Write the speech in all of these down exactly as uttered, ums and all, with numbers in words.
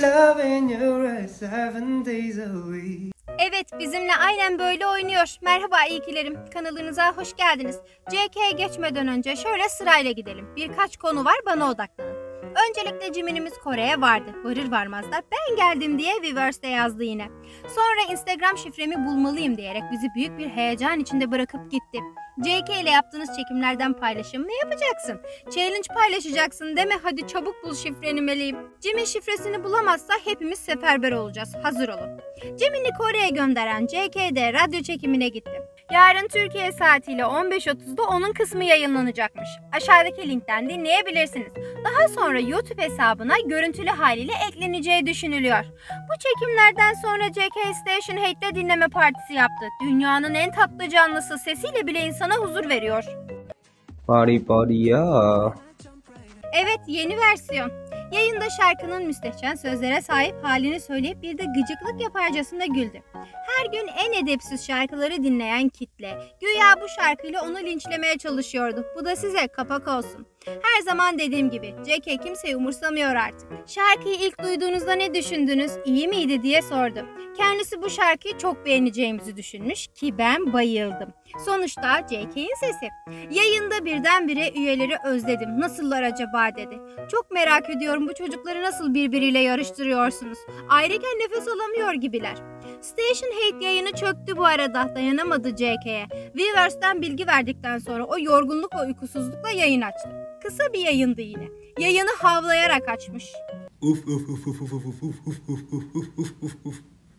loving you seven days a week. Evet, bizimle aynen böyle oynuyor. Merhaba iyikilerim, kanalınıza hoş geldiniz. C K'ye geçmeden önce şöyle sırayla gidelim. Birkaç konu var, bana odaklanın. Öncelikle Jimin'imiz Kore'ye vardı. Varır varmaz da ben geldim diye Weverse'de yazdı yine. Sonra Instagram şifremi bulmalıyım diyerek bizi büyük bir heyecan içinde bırakıp gitti. C K ile yaptığınız çekimlerden paylaşım mı yapacaksın? Challenge paylaşacaksın deme, hadi çabuk bul şifreni meleğim. Jimin şifresini bulamazsa hepimiz seferber olacağız, hazır olun. Jimin'i Kore'ye gönderen C K'de radyo çekimine gitti. Yarın Türkiye saatiyle on beş otuzda onun kısmı yayınlanacakmış. Aşağıdaki linkten dinleyebilirsiniz. Daha sonra YouTube hesabına görüntülü haliyle ekleneceği düşünülüyor. Bu çekimlerden sonra C K Station Hate'de dinleme partisi yaptı. Dünyanın en tatlı canlısı, sesiyle bile insana huzur veriyor. Body body ya. Evet, yeni versiyon. Yayında şarkının müstehcen sözlere sahip halini söyleyip bir de gıcıklık yaparcasına güldü. Her gün en edepsiz şarkıları dinleyen kitle güya bu şarkıyla onu linçlemeye çalışıyordu. Bu da size kapak olsun. Her zaman dediğim gibi C K kimseyi umursamıyor artık. Şarkıyı ilk duyduğunuzda ne düşündünüz, iyi miydi diye sordu. Kendisi bu şarkıyı çok beğeneceğimizi düşünmüş ki ben bayıldım. Sonuçta C K'in sesi. Yayında birdenbire üyeleri özledim. Nasıllar acaba dedi. Çok merak ediyorum, bu çocukları nasıl birbiriyle yarıştırıyorsunuz? Ayrıca nefes alamıyor gibiler. Station Hate yayını çöktü bu arada. Dayanamadı C K'ye. Weverse'den bilgi verdikten sonra o yorgunluk ve uykusuzlukla yayın açtı. Kısa bir yayındı yine. Yayını havlayarak açmış. Uf uf uf uf uf uf uf uf uf uf.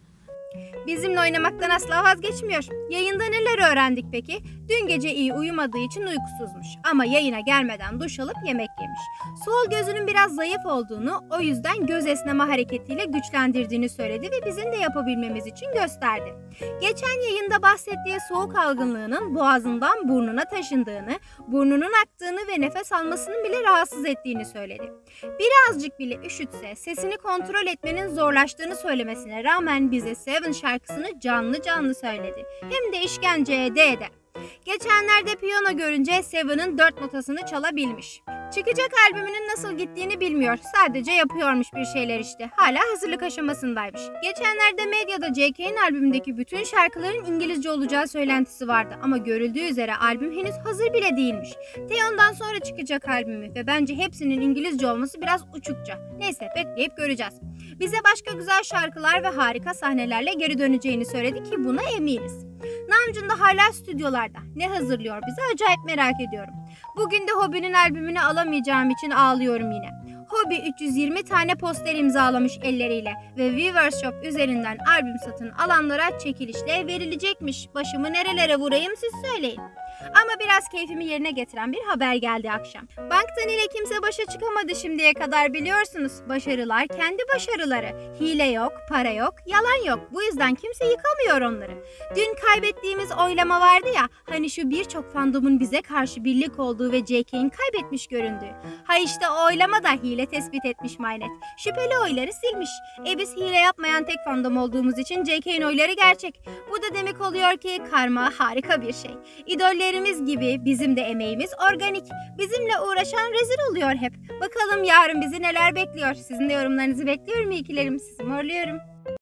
Bizimle oynamaktan asla vazgeçmiyor. Yayında neler öğrendik peki? Dün gece iyi uyumadığı için uykusuzmuş. Ama yayına gelmeden duş alıp yemek yemiş. Sol gözünün biraz zayıf olduğunu, o yüzden göz esneme hareketiyle güçlendirdiğini söyledi ve bizim de yapabilmemiz için gösterdi. Geçen yayında bahsettiği soğuk algınlığının boğazından burnuna taşındığını, burnunun aktığını ve nefes almasının bile rahatsız ettiğini söyledi. Birazcık bile üşütse sesini kontrol etmenin zorlaştığını söylemesine rağmen bize Seven şarkısını canlı canlı söyledi. Hem de işkenceye değdi. Geçenlerde piyano görünce Seven'ın dört notasını çalabilmiş. Çıkacak albümünün nasıl gittiğini bilmiyor. Sadece yapıyormuş bir şeyler işte. Hala hazırlık aşamasındaymış. Geçenlerde medyada C K'nin albümündeki bütün şarkıların İngilizce olacağı söylentisi vardı. Ama görüldüğü üzere albüm henüz hazır bile değilmiş. Taeyeon'dan sonra çıkacak albümü ve bence hepsinin İngilizce olması biraz uçukça. Neyse, bekleyip göreceğiz. Bize başka güzel şarkılar ve harika sahnelerle geri döneceğini söyledi ki buna eminiz. Namjoon da hala stüdyolarda. Ne hazırlıyor bize acayip merak ediyorum. Bugün de Hobi'nin albümünü alamayacağım için ağlıyorum yine. Hobi üç yüz yirmi tane poster imzalamış elleriyle ve Weverse Shop üzerinden albüm satın alanlara çekilişle verilecekmiş. Başımı nerelere vurayım siz söyleyin. Ama biraz keyfimi yerine getiren bir haber geldi akşam. Banktan ile kimse başa çıkamadı şimdiye kadar, biliyorsunuz. Başarılar kendi başarıları. Hile yok, para yok, yalan yok. Bu yüzden kimse yıkamıyor onları. Dün kaybettiğimiz oylama vardı ya, hani şu birçok fandomun bize karşı birlik olduğu ve C K'in kaybetmiş göründüğü. Ha işte o oylama da hile tespit etmiş Mynet. Şüpheli oyları silmiş. E biz hile yapmayan tek fandom olduğumuz için C K'in oyları gerçek. Bu da demek oluyor ki karma harika bir şey. İdollerimiz gibi bizim de emeğimiz organik. Bizimle uğraşan rezil oluyor hep. Bakalım yarın bizi neler bekliyor. Sizin de yorumlarınızı bekliyorum iyikilerim. Sizi morluyorum.